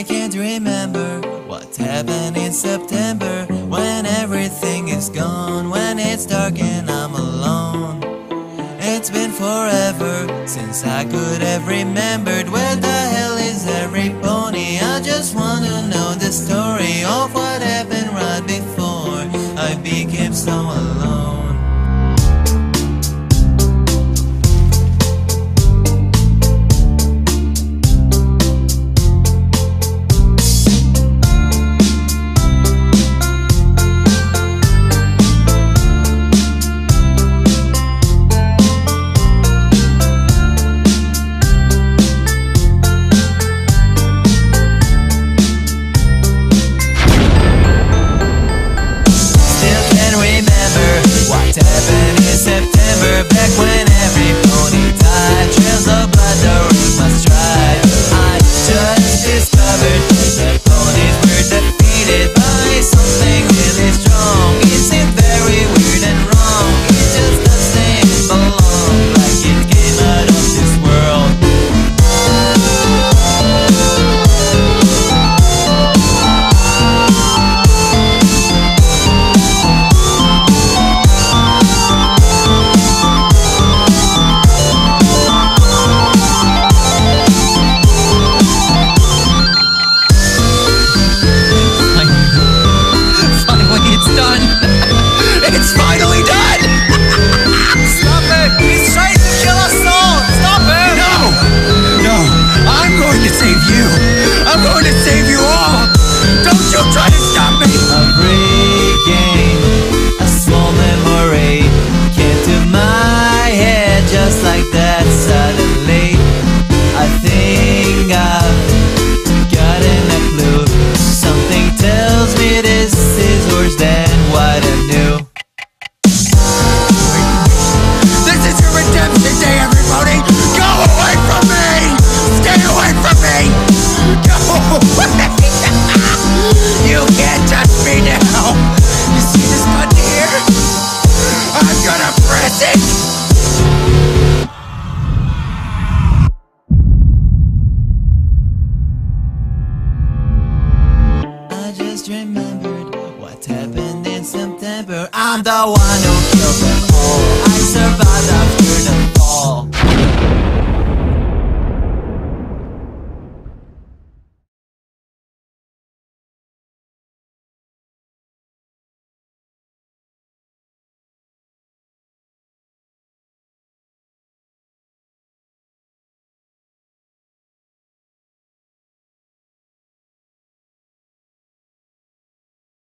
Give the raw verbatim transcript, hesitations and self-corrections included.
I can't remember what happened in September, when everything is gone, when it's dark and I'm alone. It's been forever since I could have remembered. Where the hell is every pony? I just wanna know the story of what happened right before I became so alone.